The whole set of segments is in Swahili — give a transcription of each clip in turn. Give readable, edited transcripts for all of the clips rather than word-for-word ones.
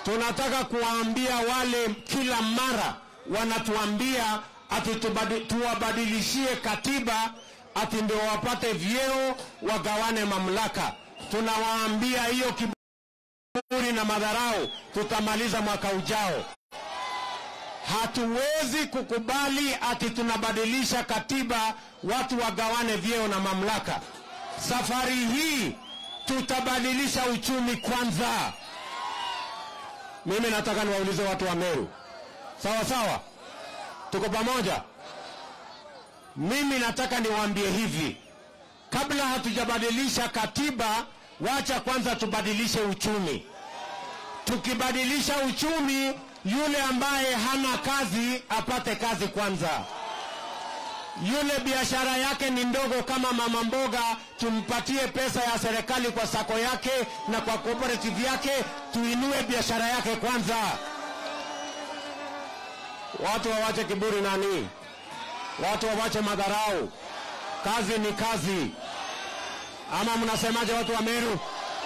tunataka kuwaambia wale kila mara wanatuambia ati tuwabadilishie katiba ati ndio wapate vyeo wagawane mamlaka. Tunawaambia hiyo kiburi na madharau tutamaliza mwaka ujao. Hatuwezi kukubali ati tunabadilisha katiba watu wagawane vyeo na mamlaka. Safari hii tutabadilisha uchumi kwanza. Mimi nataka niwaulize watu wa Meru. Sawa sawa? Tuko pamoja? Mimi nataka niwaambie hivi. Kabla hatujabadilisha katiba, wacha kwanza tubadilishe uchumi. Tukibadilisha uchumi, yule ambaye hana kazi apate kazi kwanza. Yule biashara yake ni ndogo kama mama mboga, tumpatie pesa ya serikali kwa sako yake na kwa cooperative yake, tuinue biashara yake kwanza. Watu wawache kiburi nani? Watu wawache madharau. Kazi ni kazi. Ama mnasemaje watu wa Meru?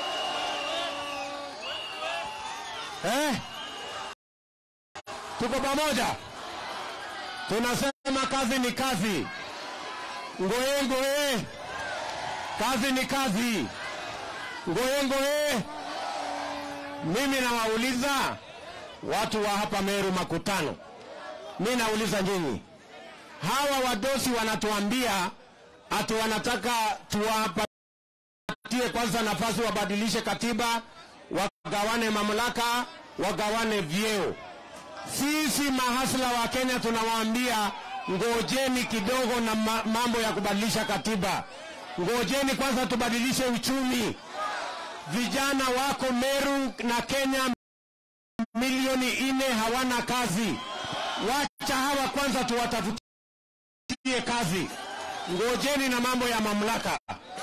Tuko pamoja? Tunasema kazi ni kazi. Ngoe ngoe. Kazi ni kazi. Ngoe ngoe. Mimi nawauliza watu wa hapa Meru Makutano. Mimi nauliza nyinyi. Hawa wadosi wanatuambia ati wanataka tuwapatie kwanza nafasi wabadilishe katiba, wagawane mamlaka, wagawane vyeo. Sisi mahasla wa Kenya tunawaambia ngojeni kidogo na mambo ya kubadilisha katiba. Ngojeni kwanza tubadilishe uchumi. Vijana wako Meru na Kenya milioni 4 hawana kazi. Wacha hawa kwanza tuwatafutie kazi. Ngojeni na mambo ya mamlaka.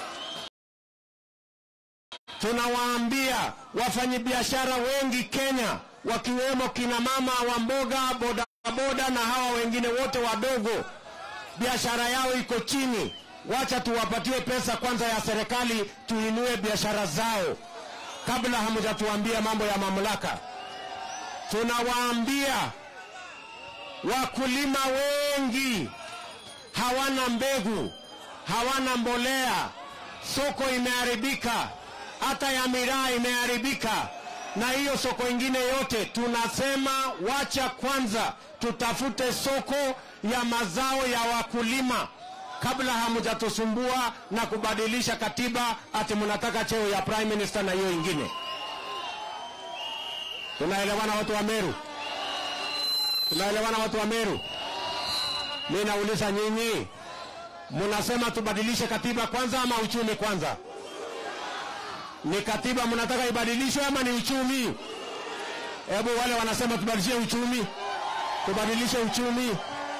Tunawaambia wafanyabiashara wengi Kenya, wakiwemo kina mama wa mboga, boda boda na hawa wengine wote wadogo, biashara yao iko chini. Wacha tuwapatie pesa kwanza ya serikali, tuinue biashara zao kabla hamjatuambia mambo ya mamlaka. Tunawaambia wakulima wengi hawana mbegu, hawana mbolea, soko imeharibika, hata ya miraa imeharibika, na hiyo soko ingine yote. Tunasema wacha kwanza tutafute soko ya mazao ya wakulima kabla hamjatusumbua na kubadilisha katiba ati mnataka cheo ya prime minister na hiyo ingine. Tunaelewana watu wa Meru? Tunaelewana watu wa Meru? Mimi nauliza nyinyi, mnasema tubadilishe katiba kwanza ama uchumi kwanza? Ni katiba mnataka ibadilishwe ama ni uchumi? Hebu wale wanasema tubadilishe uchumi. Tubadilishe uchumi.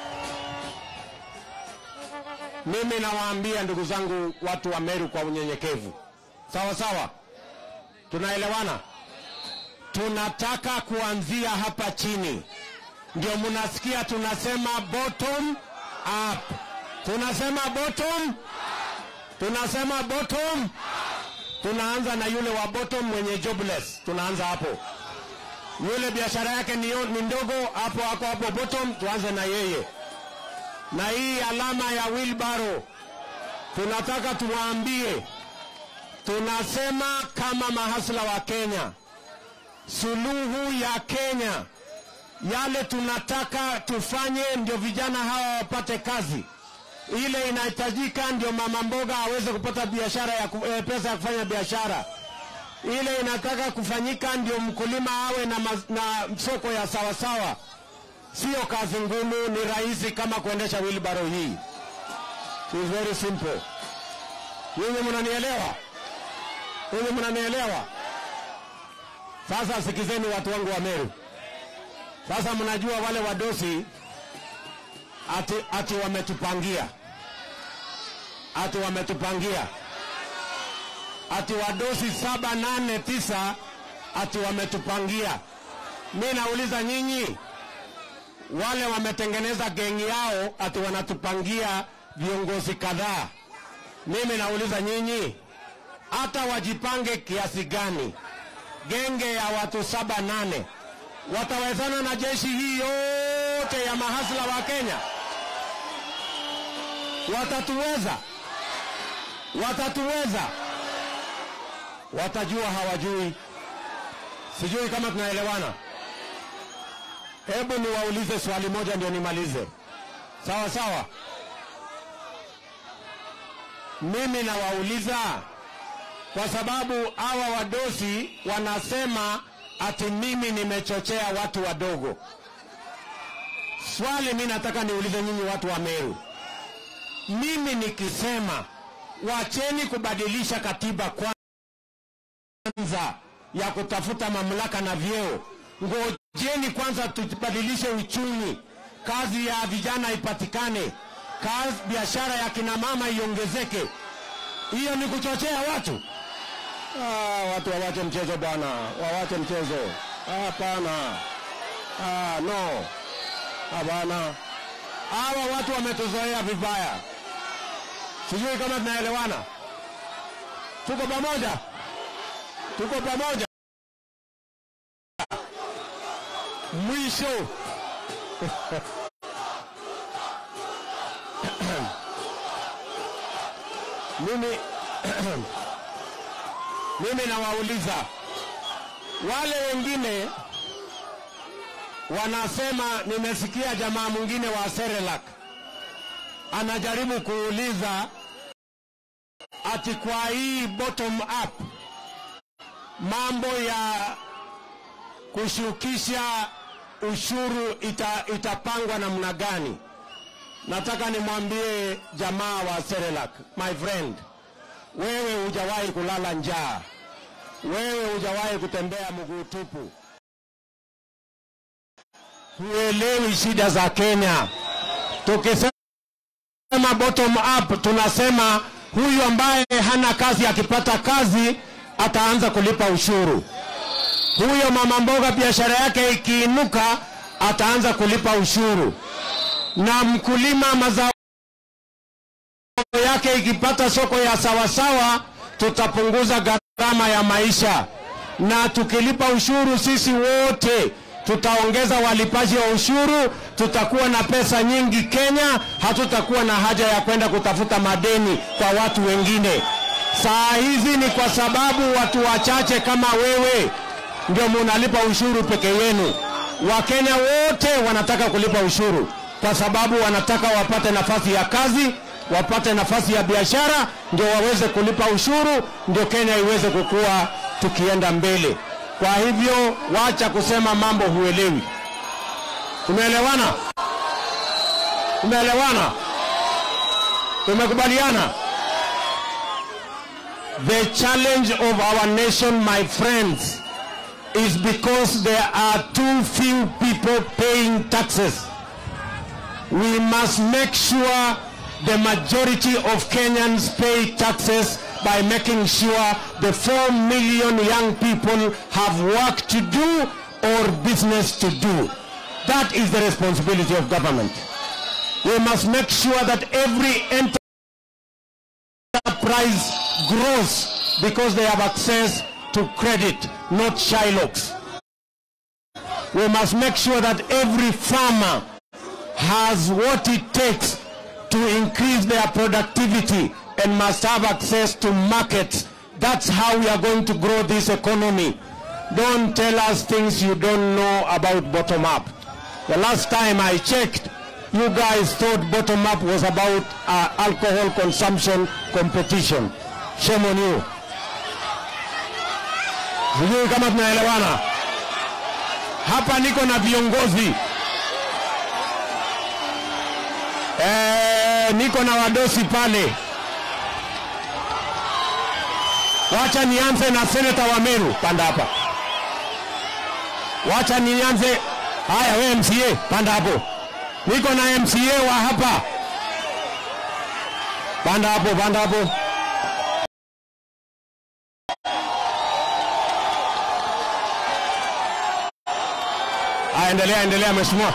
Mimi nawaambia ndugu zangu watu wa Meru kwa unyenyekevu. Sawa sawa? Tunaelewana? Tunataka kuanzia hapa chini. Ndio mnasikia tunasema bottom up. Tunasema bottom. Tunasema bottom. Tunaanza na yule wa bottom mwenye jobless. Tunaanza hapo. Yule biashara yake ni ndogo, hapo bottom, tuanze na yeye. Na hii alama ya wheelbarrow tunataka tuwaambie, tunasema kama mahasla wa Kenya, suluhu ya Kenya, yale tunataka tufanye ndio vijana hawa wapate kazi. Ile inahitajika ndio mama mboga aweze kupata biashara ya pesa ya kufanya biashara. Ile inataka kufanyika ndio mkulima awe na soko ya sawa sawa. Sio kazi ngumu, ni rahisi kama kuendesha wheelbarrow hii. It's very simple. Nyinyi mnanielewa? Nyinyi mnanielewa? Sasa sikizeni watu wangu wa Meru. Sasa mnajua wale wadosi ati wametupangia. Ati wametupangia. Ati wadosi 7, 8, 9 ati wametupangia. Mimi nauliza nyinyi, wale wametengeneza gengi yao ati wanatupangia viongozi kadhaa. Mimi nauliza nyinyi, hata wajipange kiasi gani, genge ya watu 7-8 watawezana na jeshi hii yote ya mahasla wa Kenya? Watatuweza? Watatuweza? Watajua hawajui. Sijui kama tunaelewana. Hebu niwaulize swali moja ndio nimalize. Sawa sawa. Mimi nawauliza kwa sababu hawa wadosi wanasema ati mimi nimechochea watu wadogo. Swali mimi nataka niulize nyinyi watu wa Meru. Mimi nikisema wacheni kubadilisha katiba kwanza ya kutafuta mamlaka na vyeo, ngojeni kwanza tubadilishe uchumi, kazi ya vijana ipatikane, kazi biashara ya kina mama iongezeke, hiyo ni kuchochea watu? Watu wawache mchezo bwana, wawache mchezo. Hapana. No. Hapana. Hawa watu wametuzoea vibaya. Sijui kama tunaelewana. Tuko pamoja? Tuko pamoja? Mwisho. Mimi nawauliza wale wengine wanasema, nimesikia jamaa mwingine wa Serelak anajaribu kuuliza ati kwa hii bottom up mambo ya kushukisha ushuru itapangwa namna gani? Nataka nimwambie jamaa wa Serelak, my friend, wewe hujawahi kulala njaa, wewe hujawahi kutembea mguu tupu, huelewi shida za Kenya. Tukisema bottom up tunasema huyu ambaye hana kazi akipata kazi ataanza kulipa ushuru. Huyo mama mboga biashara yake ikiinuka ataanza kulipa ushuru. Na mkulima mazao yake ikipata soko ya sawasawa tutapunguza gharama ya maisha. Na tukilipa ushuru sisi wote tutaongeza walipaji wa ushuru, tutakuwa na pesa nyingi Kenya, hatutakuwa na haja ya kwenda kutafuta madeni kwa watu wengine. Saa hizi ni kwa sababu watu wachache kama wewe ndio munalipa ushuru peke yenu. Wakenya wote wanataka kulipa ushuru kwa sababu wanataka wapate nafasi ya kazi, wapate nafasi ya biashara, ndio waweze kulipa ushuru, ndio Kenya iweze kukua tukienda mbele. Kwa hivyo wacha kusema mambo huelewi. Tumeelewana? Tumeelewana? Tumekubaliana? The challenge of our nation, my friends, is because there are too few people paying taxes. We must make sure the majority of Kenyans pay taxes by making sure the 4 million young people have work to do or business to do. That is the responsibility of government. We must make sure that every enterprise grows because they have access to credit, not Shylocks. We must make sure that every farmer has what it takes to increase their productivity and must have access to markets. That's how we are going to grow this economy. Don't tell us things you don't know about bottom up. The last time I checked, you guys thought bottom up was about alcohol consumption competition. Shame on you. Sijui kama tunaelewana. Hapa niko na viongozi. Niko na wadosi pale. Wacha nianze na Senator wa Meru, panda hapa. Wacha nianze, haya wewe MCA, panda hapo. Niko na MCA wa hapa. Panda hapo, panda hapo. Endelea mheshimiwa.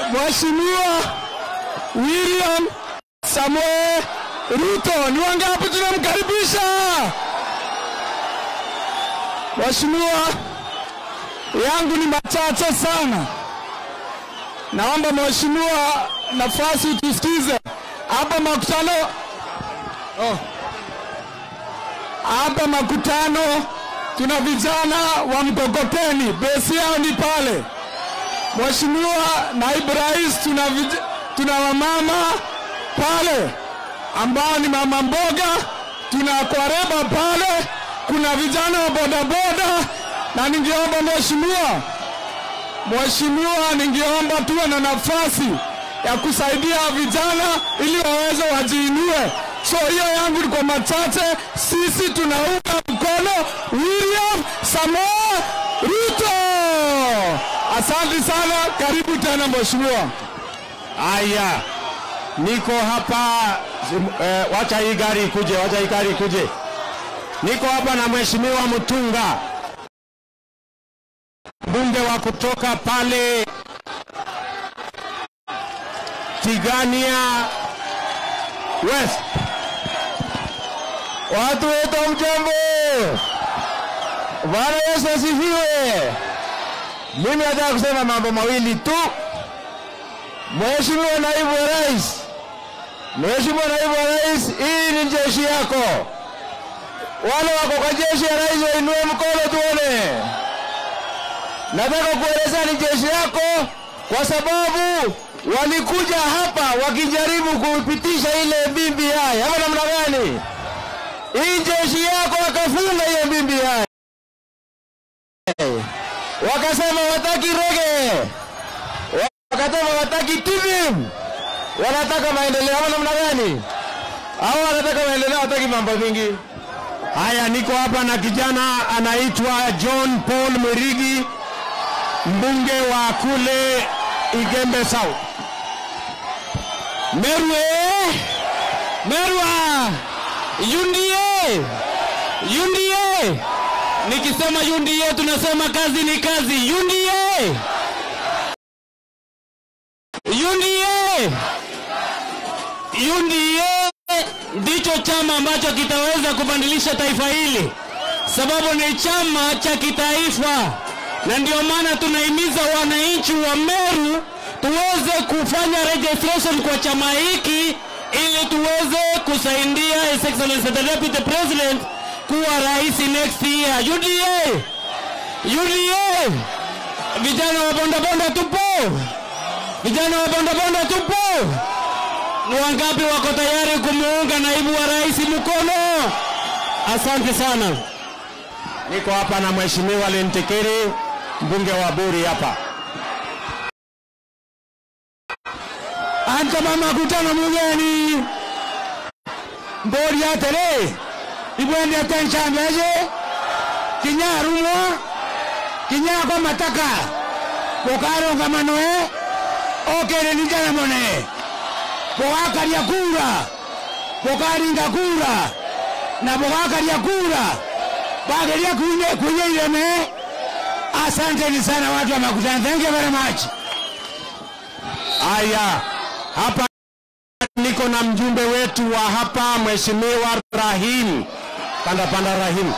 Mheshimiwa William Samoei Ruto. Ni wangapi tunamkaribisha? Mheshimiwa, yangu ni machache sana. Naomba mheshimiwa nafasi utusikize. Hapa makutano hapa makutano tuna vijana wa mkokoteni, besi yao ni pale. Mheshimiwa naibu rais, tuna wamama pale ambao ni mama mboga, tuna kwareba pale, kuna vijana wa bodaboda, na ningeomba Mheshimiwa, ningeomba tuwe na nafasi ya kusaidia vijana ili waweze wajiinue. So hiyo yangu ni kwa machache. Sisi tunaunga mkono William Samoei Ruto. Asante sana, karibu tena mheshimiwa. Aya, niko hapa, wacha hii gari ikuje, Niko hapa na mheshimiwa Mutunga, mbunge wa kutoka pale Tigania West. Watu wetu mjambo. Bwana Yesu asifiwe. Mimi nataka kusema mambo mawili tu. Mheshimiwa naibu wa rais, hii ni jeshi yako. Wale wako kwa jeshi ya rais wainue mkono tuone. Nataka kueleza ni jeshi yako kwa sababu walikuja hapa wakijaribu kupitisha ile BBI. Ama namna gani? Hii jeshi yako wakafunga hiyo BBI. Wakasema wataki rege. Wakasema wataki TVM. Wanataka maendeleo. Ama namna gani? Hao wanataka maendeleo, wataki mambo mingi. Haya, niko hapa na kijana anaitwa John Paul Murigi, mbunge wa kule Igembe South. Merwa UNDA. Nikisema UNDA tunasema kazi ni kazi. UNDA ndicho chama ambacho kitaweza kubadilisha taifa hili, sababu ni chama cha kitaifa, na ndio maana tunahimiza wananchi wa Meru tuweze kufanya registration kwa chama hiki ili tuweze kusaidia His Excellency the Deputy President kuwa rais next year. UDA. Vijana wa bonda tupo. Ni wangapi wako tayari kumuunga naibu wa rais mkono? Asante sana. Niko hapa na mheshimiwa Lentekeri, mbunge wa Buri hapa. Anta mama kutana mugeni. Bori atele. Ibwende atensha meje. Kinya kwa mataka. Bokaro ngamanoe. Okere nijana mone. Bokari ya kura. Na bokari ya kura. Bagari ya kunye ireme. Asante sana watu wa makutano. Thank you very much. Aya, hapa niko na mjumbe wetu wa hapa, mheshimiwa Rahim. Panda Rahim.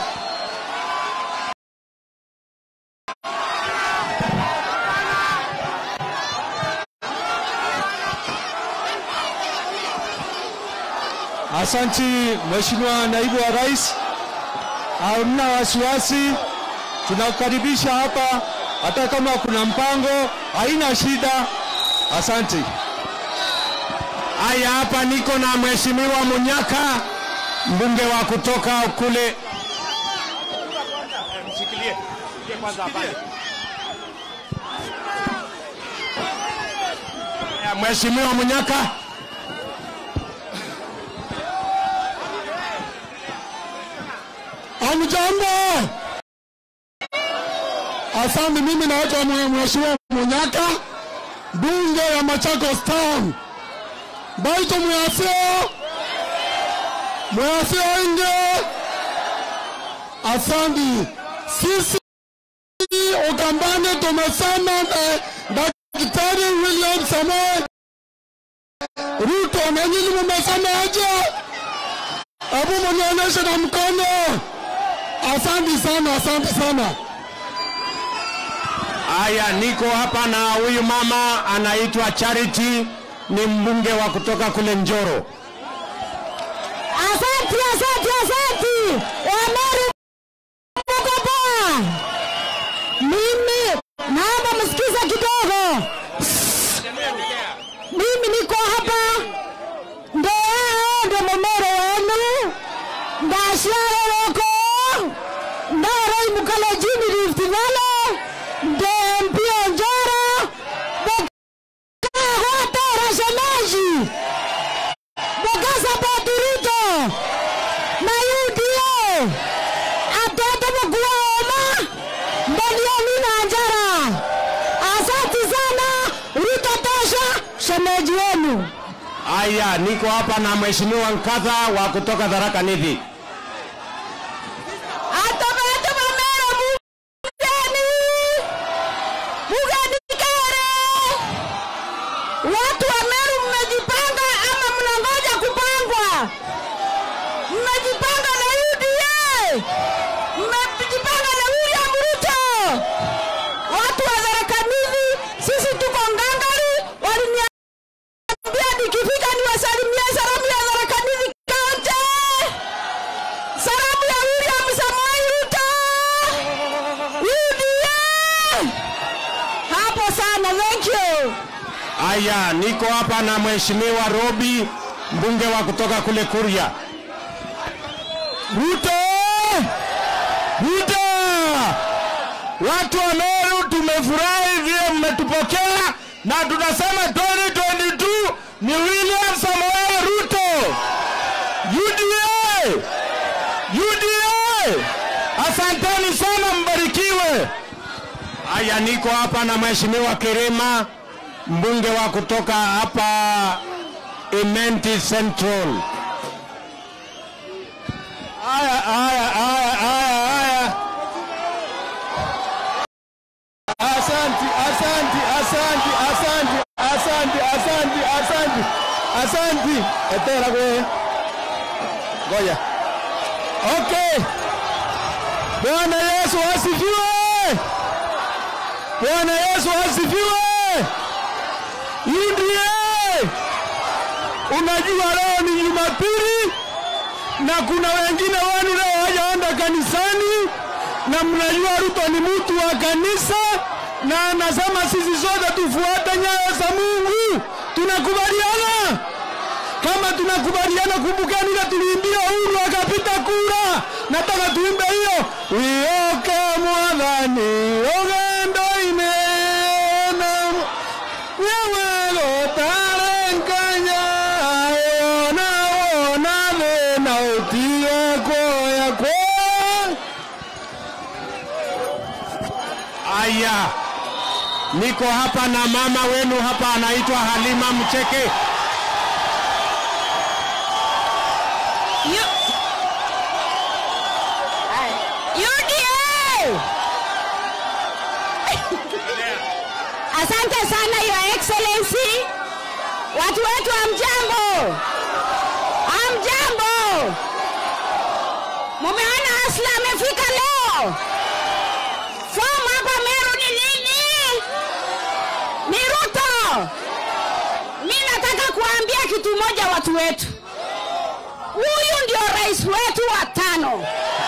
Asante mheshimiwa naibu wa rais. Hamna wasiwasi. Tunakukaribisha hapa hata kama kuna mpango, haina shida. Asante. Haya, hapa niko na mheshimiwa Munyaka, mbunge wa kutoka kule. Mshikilie kwanza hapa. Mheshimiwa Munyaka. Amjambo. Asante, mimi naitwa mheshimiwa Munyaka, bunge ya Machakos Town. Baito mwaseo nje. Asante. Sisi Ukambani tumesema Daktari William Samoei Ruto. Na nyinyi mmesema aje? Hebu mnionyeshe na mkono. Asante sana, asante sana. Aya, niko hapa na huyu mama anaitwa Charity, ni mbunge wa kutoka kule Njoro. Asante, asante, asante. Wameru mko poa. Mimi naomba msikize kidogo. Mimi niko hapa ndio Momero wenu. Ndashare loko. Ndaro imukale jini Rift Valley. Ndempio Njoro. Boka rasemaji. Bokasa Ruto na UDA atoto mkuwaoma mbalioni na njara. Asante sana. Ruto tosha, shemeji wenu. Aya, niko hapa na mheshimiwa Nkatha wa kutoka Tharaka Nithi. Watu wa Meru mmejipanga ama mnangoja kupangwa? Mmejipanga na UDA? Mmejipanga na William Ruto? Watu wa Tharaka Nithi, sisi tuko ngangari. Waliniambia nikifika niwasalimie salamu ya Tharaka Nithi County. Salamu ya William Samoei Ruto. UDA. Hapo sana, thank you. Aya, niko hapa na mheshimiwa Robi, mbunge wa kutoka kule Kuria. Ruto! Ruto! Watu wa Meru tumefurahi vile mmetupokea na tunasema 2022 ni William Samoei Ruto. UDA! UDA! Asanteni sana, mbarikiwe. Aya, niko hapa na mheshimiwa Kerema, mbunge wa kutoka hapa Imenti Central. Aya. Asante. Etera kwe. Ngoja. Okay. Bwana Yesu asifiwe. Bwana Yesu asifiwe. UDA. Unajua leo ni Jumapili na kuna wengine wenu leo hawajaenda kanisani, na mnajua Ruto ni mtu wa kanisa na anasema sisi sote tufuate nyayo za Mungu. Tunakubaliana? Kama tunakubaliana, kumbukeni ile tuliimbia Uhuru akapita kura. Nataka tuimbe hiyo. Wioke mwadhani ogendo imena wewe lotare nkanya ona na utie koya kwa. Aya, niko hapa na mama wenu hapa anaitwa Halima Mcheke. UDA! Asante sana Your Excellency. Watu wetu hamjambo. Hamjambo. Mumeona Asla amefika leo. Fomu hapa Meru ni nini? Ni Ruto. Mimi nataka kuambia kitu moja watu wetu. Huyu ndio rais wetu wa 5.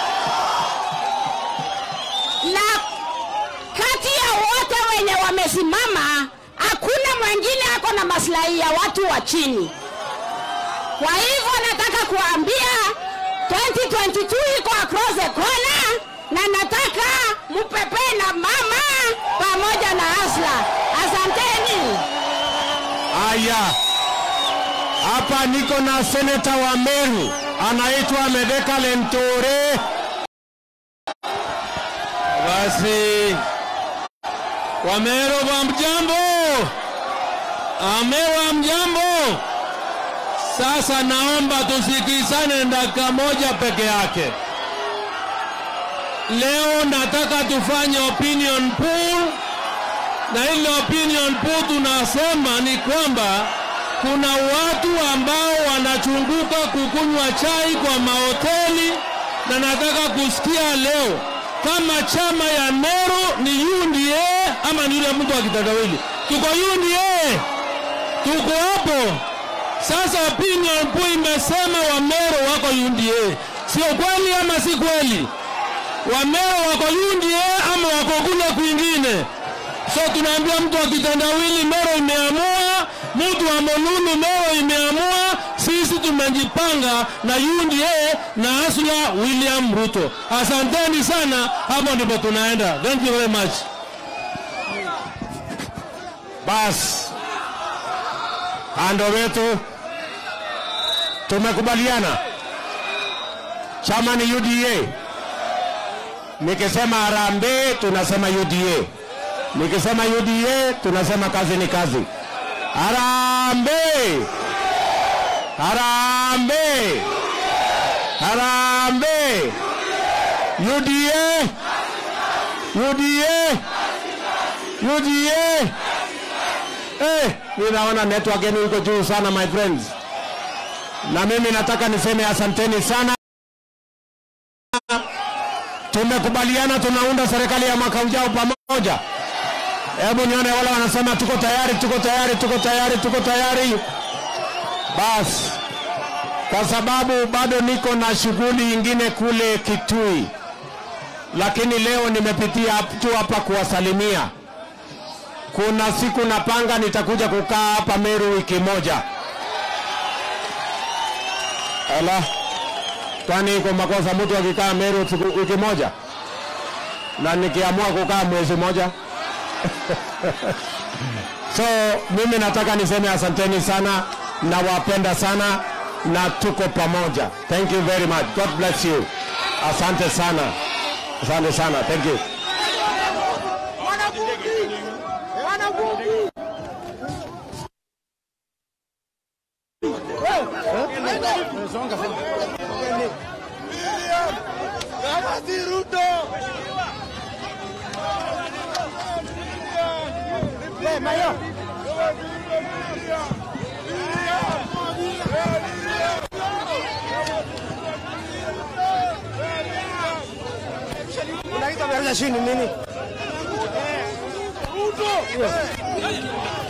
Na kati ya wote wenye wamesimama, hakuna mwingine ako na maslahi ya watu wa chini. Kwa hivyo nataka kuambia 2022 iko across the corner, na nataka mupepe na mama pamoja na Asla. Asanteni. Aya, hapa niko na seneta wa Meru anaitwa Medeka Lentore. Basi Wamero wa mjambo, Amewa mjambo. Sasa naomba tusikizane dakika moja peke yake. Leo nataka tufanye opinion poll Na ile opinion poll tunasema ni kwamba kuna watu ambao wanachunguka kukunywa chai kwa mahoteli, na nataka kusikia leo kama chama ya Meru ni UDA ama ni yule mtu wa kitendawili. Tuko UDA, tuko hapo. Sasa opinion poll imesema wa Meru wako UDA. Sio kweli ama si kweli? Wa Meru wako UDA ama wako kule kwingine? So tunaambia mtu wa kitendawili Meru imeamua, mtu wa Molulu Meru imeamua, sisi tumejipanga na UDA na Asla William Ruto. Asanteni sana, hapo ndipo tunaenda. Thank you very much. Bas, ando wetu tumekubaliana chama ni UDA. Nikisema harambee tunasema UDA. Nikisema UDA tunasema kazi ni kazi. Harambee! Harambee! Harambee! UDA! UDA! UDA! Ninaona network yenu iko juu sana my friends. Na mimi nataka niseme asanteni sana. Tumekubaliana tunaunda serikali ya mwaka ujao pamoja. Hebu nione wale wanasema tuko tayari, tuko tayari, tuko tayari, tuko tayari. Bas, kwa sababu bado niko na shughuli nyingine kule Kitui, lakini leo nimepitia tu hapa kuwasalimia. Kuna siku napanga nitakuja kukaa hapa Meru wiki moja. Ala, kwani iko makosa mtu akikaa Meru wiki moja na nikiamua kukaa mwezi moja? So mimi nataka niseme asanteni sana, na wapenda sana, na tuko pamoja. Thank you very much. God bless you. Asante sana. Asante sana. Thank you. Mayo. Unaita chini nini?